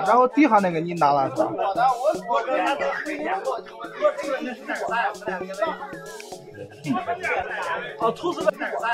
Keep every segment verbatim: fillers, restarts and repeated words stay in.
然后底下那个你拿了是吧？哦，吐司那个。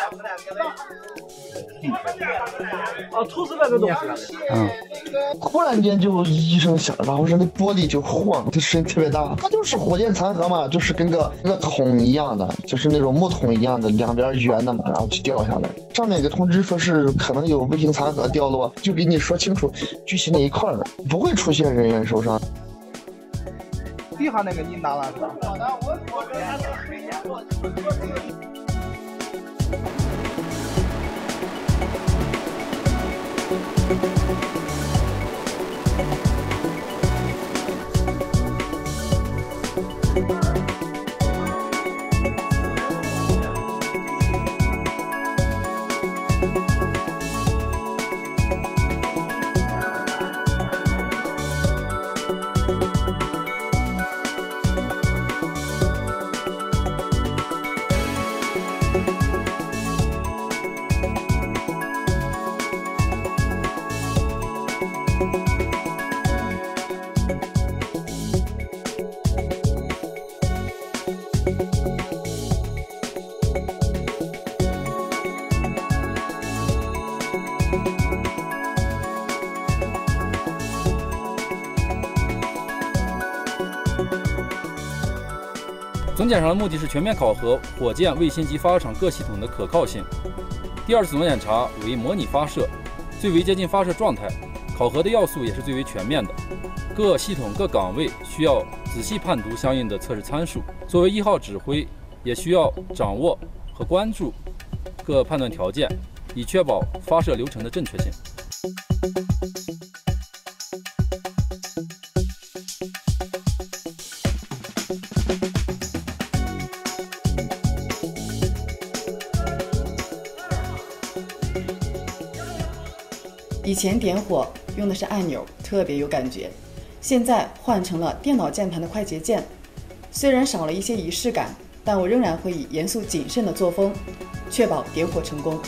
哦，吐司那个东西。 嗯。忽然间就一声响，然后是那玻璃就晃，它声音特别大。它就是火箭残核嘛，就是跟个个桶一样的，就是那种木桶一样的，两边圆的嘛，然后就掉下来。上面给通知说是可能有卫星残核掉落，就给你说清楚具体哪一块儿，不会出现人员受伤。 底下那个你拿了是吧？ 总检查的目的是全面考核火箭、卫星及发射场各系统的可靠性。第二次总检查为模拟发射，最为接近发射状态，考核的要素也是最为全面的。各系统各岗位需要仔细判读相应的测试参数，作为一号指挥，也需要掌握和关注各判断条件，以确保发射流程的正确性。 以前点火用的是按钮，特别有感觉，现在换成了电脑键盘的快捷键，虽然少了一些仪式感，但我仍然会以严肃谨慎的作风，确保点火成功。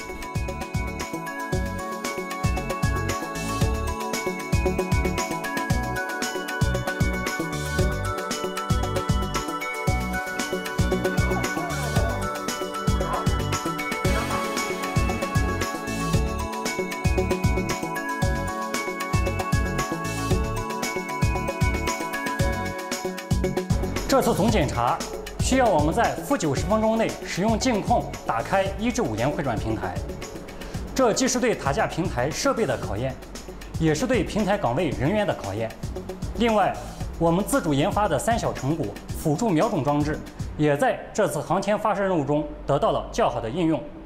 这次总检查需要我们在负九十分钟内使用镜控打开一至五联回转平台，这既是对塔架平台设备的考验，也是对平台岗位人员的考验。另外，我们自主研发的三小成果辅助瞄准装置，也在这次航天发射任务中得到了较好的应用。